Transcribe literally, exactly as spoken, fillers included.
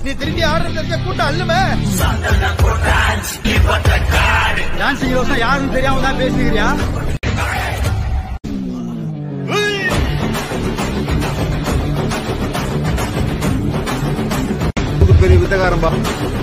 நீ திரும்பி ஆடுறது தெரிஞ்ச கூட்டம் அல்லுமே. டான்ஸ் யோசனை யாரும் தெரியாம தான் பேசுகிறியா? பெரிய வித்தகாரம்பா.